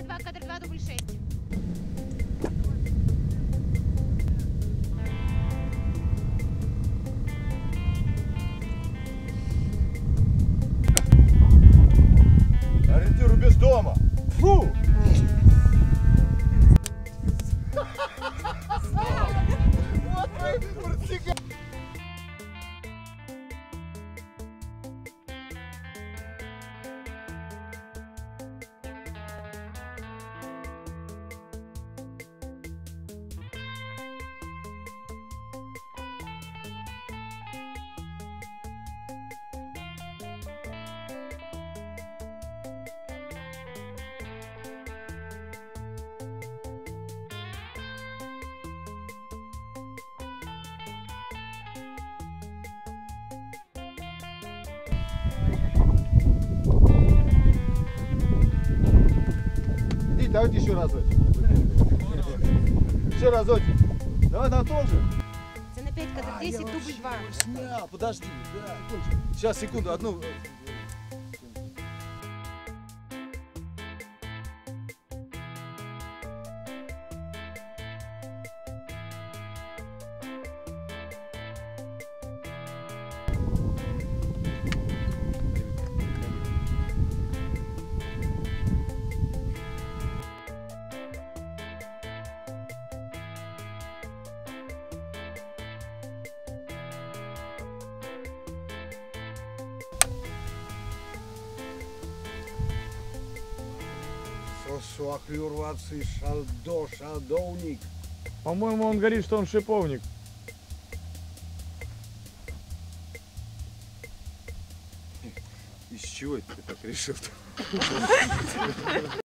2, кадр 2, дубль 6. Ориентир рубеж дома. Фу! Вот твои противники. Давайте еще разочек. Еще разочек. Давай на том же. Это на 5, кадр 10, дубль 2. Снял, подожди. Да, секундочку. Сейчас, секунду, одну. Садовник. По-моему, он говорит, что он шиповник. Из чего ты так решил?